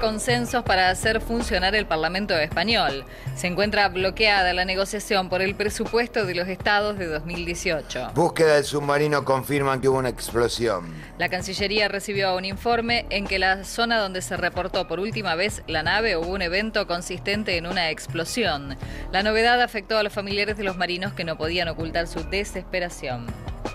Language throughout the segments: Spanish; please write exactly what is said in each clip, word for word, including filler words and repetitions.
consensos para hacer funcionar el Parlamento español. Se encuentra bloqueada la negociación por el presupuesto de los estados de dos mil dieciocho. Búsqueda del submarino confirman que hubo una explosión. La Cancillería recibió un informe en que la zona donde se reportó por última vez la nave hubo un evento consistente en una explosión. La novedad afectó a los familiares de los marinos que no podían ocultar su desesperación.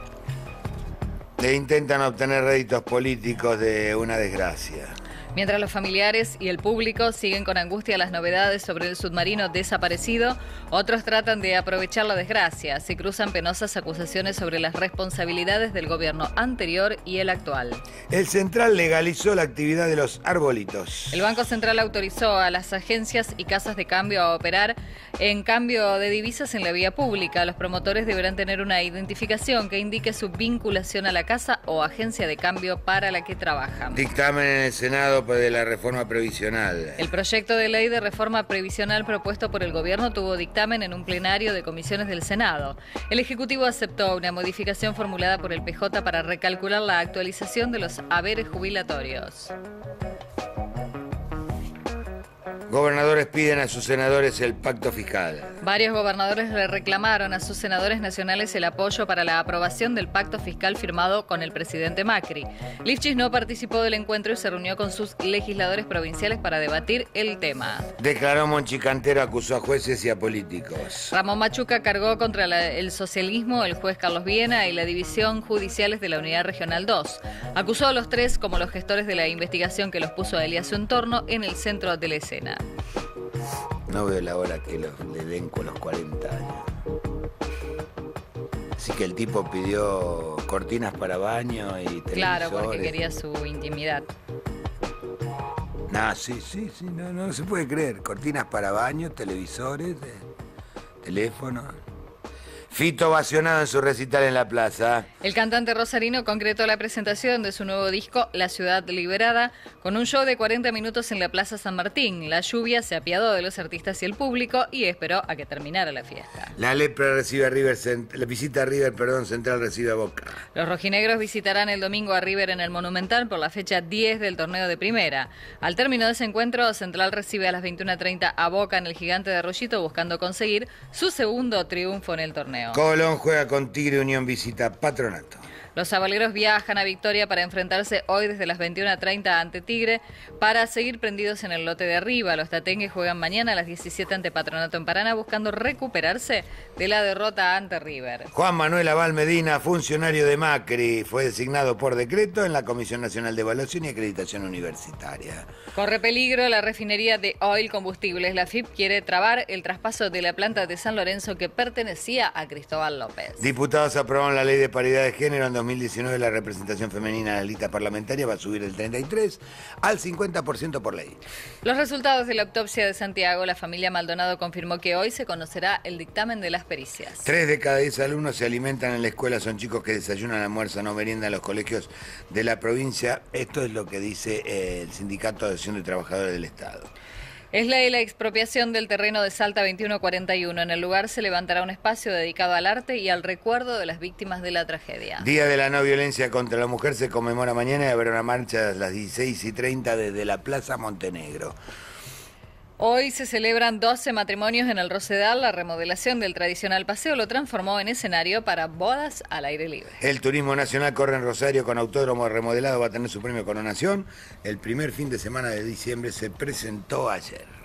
E intentan obtener réditos políticos de una desgracia. Mientras los familiares y el público siguen con angustia las novedades sobre el submarino desaparecido, otros tratan de aprovechar la desgracia. Se cruzan penosas acusaciones sobre las responsabilidades del gobierno anterior y el actual. El Central legalizó la actividad de los arbolitos. El Banco Central autorizó a las agencias y casas de cambio a operar en cambio de divisas en la vía pública. Los promotores deberán tener una identificación que indique su vinculación a la casa o agencia de cambio para la que trabajan. Dictamen en el Senado de la reforma previsional. El proyecto de ley de reforma previsional propuesto por el gobierno tuvo dictamen en un plenario de comisiones del Senado. El Ejecutivo aceptó una modificación formulada por el P J para recalcular la actualización de los haberes jubilatorios. Gobernadores piden a sus senadores el pacto fiscal. Varios gobernadores le reclamaron a sus senadores nacionales el apoyo para la aprobación del pacto fiscal firmado con el presidente Macri. Lifchis no participó del encuentro y se reunió con sus legisladores provinciales para debatir el tema. Declaró Monchi Cantero, acusó a jueces y a políticos. Ramón Machuca cargó contra la, el socialismo, el juez Carlos Viena y la división judiciales de la Unidad Regional dos. Acusó a los tres como los gestores de la investigación que los puso a él y a su entorno en el centro de la escena. No veo la hora que los, le den con los cuarenta años. Así que el tipo pidió cortinas para baño y televisores. Claro, porque quería su intimidad. No, sí, sí, sí, no, no se puede creer. Cortinas para baño, televisores, eh, teléfono. Fito ovacionado en su recital en la plaza. El cantante rosarino concretó la presentación de su nuevo disco, La Ciudad Liberada, con un show de cuarenta minutos en la Plaza San Martín. La lluvia se apiadó de los artistas y el público y esperó a que terminara la fiesta. La Lepra recibe a River, la visita a River, perdón, Central recibe a Boca. Los rojinegros visitarán el domingo a River en el Monumental por la fecha diez del torneo de primera. Al término de ese encuentro, Central recibe a las veintiuna treinta a Boca en el Gigante de Arroyito buscando conseguir su segundo triunfo en el torneo. Colón juega con Tigre, Unión visita Patronato. Los sabaleros viajan a Victoria para enfrentarse hoy desde las veintiuna treinta ante Tigre para seguir prendidos en el lote de arriba. Los tatengues juegan mañana a las diecisiete ante Patronato en Paraná buscando recuperarse de la derrota ante River. Juan Manuel Abal Medina, funcionario de Macri, fue designado por decreto en la Comisión Nacional de Evaluación y Acreditación Universitaria. Corre peligro la refinería de Oil Combustibles. La F I P quiere trabar el traspaso de la planta de San Lorenzo que pertenecía a Cristóbal López. Diputados aprobaron la ley de paridad de género en dos mil diecinueve. La representación femenina en la lista parlamentaria va a subir del treinta y tres al cincuenta por ciento por ley. Los resultados de la autopsia de Santiago, la familia Maldonado confirmó que hoy se conocerá el dictamen de las pericias. Tres de cada diez alumnos se alimentan en la escuela. Son chicos que desayunan, almuerzan o meriendan en los colegios de la provincia. Esto es lo que dice eh, el Sindicato de Asociación de Trabajadores del Estado. Es ley la expropiación del terreno de Salta veintiuno cuarenta y uno. En el lugar se levantará un espacio dedicado al arte y al recuerdo de las víctimas de la tragedia. Día de la no violencia contra la mujer se conmemora mañana y habrá una marcha a las dieciséis y treinta desde la Plaza Montenegro. Hoy se celebran doce matrimonios en el Rosedal. La remodelación del tradicional paseo lo transformó en escenario para bodas al aire libre. El turismo nacional corre en Rosario con autódromo remodelado. Va a tener su premio Coronación. El primer fin de semana de diciembre se presentó ayer.